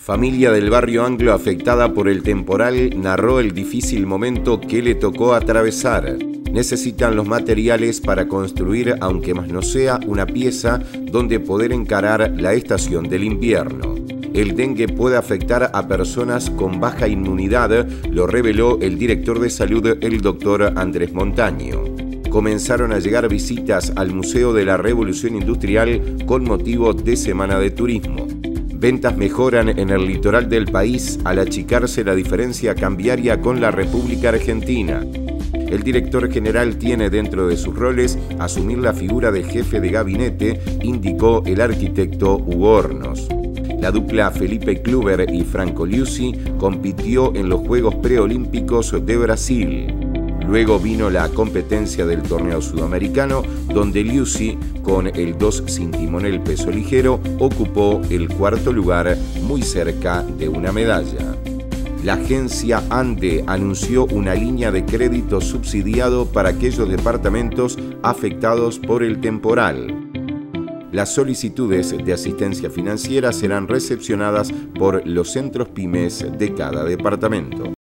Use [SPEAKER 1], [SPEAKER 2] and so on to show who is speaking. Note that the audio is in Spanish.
[SPEAKER 1] Familia del barrio Anglo afectada por el temporal narró el difícil momento que le tocó atravesar. Necesitan los materiales para construir, aunque más no sea, una pieza donde poder encarar la estación del invierno. El dengue puede afectar a personas con baja inmunidad, lo reveló el director de salud, el doctor Andrés Montaño. Comenzaron a llegar visitas al Museo de la Revolución Industrial con motivo de Semana de Turismo. Ventas mejoran en el litoral del país al achicarse la diferencia cambiaria con la República Argentina. El director general tiene dentro de sus roles asumir la figura de jefe de gabinete, indicó el arquitecto Hugo Hornos. La dupla Felipe Kluber y Franco Liuzzi compitió en los Juegos Preolímpicos de Brasil. Luego vino la competencia del torneo sudamericano, donde Liuzzi, con el 2 sin timonel peso ligero, ocupó el cuarto lugar, muy cerca de una medalla. La agencia ANDE anunció una línea de crédito subsidiado para aquellos departamentos afectados por el temporal. Las solicitudes de asistencia financiera serán recepcionadas por los centros pymes de cada departamento.